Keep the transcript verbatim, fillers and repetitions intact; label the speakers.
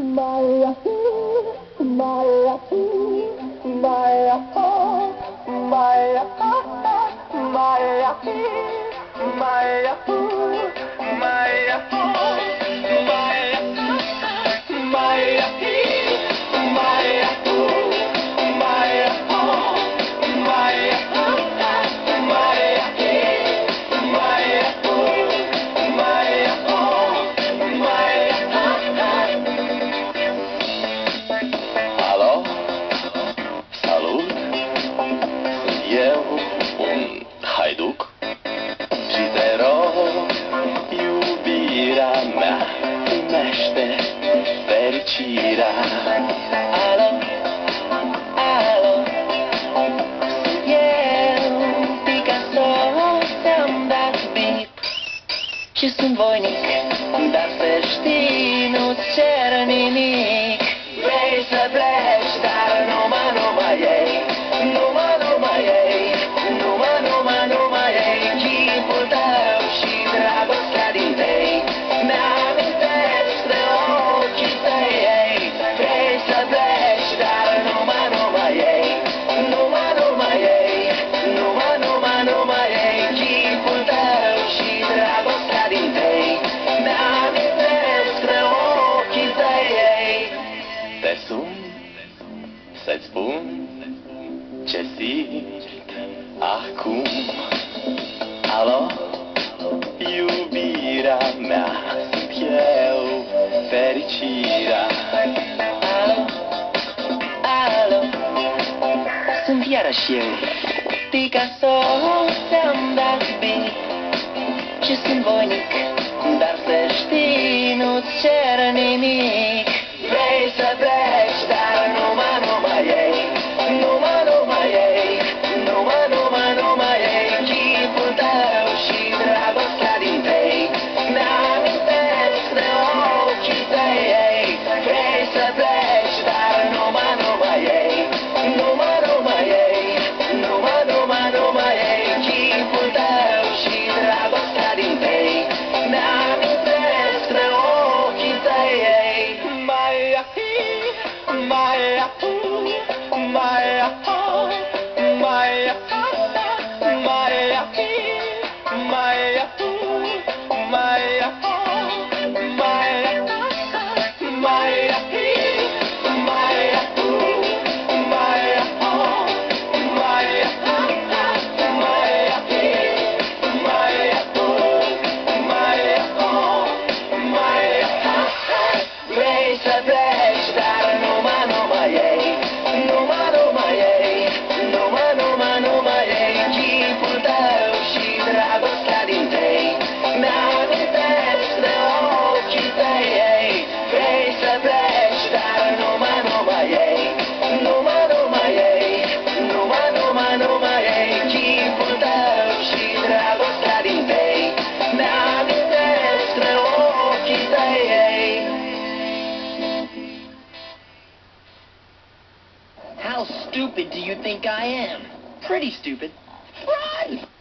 Speaker 1: Maya, Maya, Maya, Maya, Maya, Maya,
Speaker 2: Eu, un haiduc, și te rog, iubirea mea, primește fericirea. Alo, alo, sunt eu, Picasso, ți-am dat bip și sunt voinic, dar să știi, nu-ți cer nimic. Vrei să pleci, dar numai, numai ei, numai, numai ei, numai, numai, numai ei, chipul tău și dragostea din tei, mi-amintesc de ochii tăi, ei. Vrei să pleci, dar numai, numai ei, numai, numai ei, numai, numai, numai ei, chipul tău și dragostea din tei, mi-amintesc de ochii tăi, ei. Te sun să-ți spun ce simt acum. Alo, iubirea mea, sunt eu, fericirea. Alo, alo, sunt iarăși eu, Picasso, ți-am dat bip și sunt voinic, dar să știi, nu-ți cer nimic. Vrei să pleci, dar numai, numai ei, numai, numai ei, numai, numai, numai ei, chipul tău și dragostea din tei, mi-amintesc de ochii tăi, ei. Vrei să pleci, dar numai, numai ei, numai, numai ei, numai, numai, numai ei, chipul tău și dragostea din tei, mi-amintesc de ochii tăi, ei. Maya, Maya, Maya, Maya, Maya, Maya, Maya, Maya, vrei să pleci, dar numai, numai ei, numai, numai ei, numai, numai, numai ei, chipul tău și dragostea din tei, mi-amintesc de ochii tăi, ei. Vrei să pleci, dar numai, numai ei, numai, numai ei, numai, numai, numai ei, chipul tău și dragostea din tei, mi-amintesc de ochii tăi, ei.
Speaker 3: How stupid do you think I am? Pretty stupid. Run!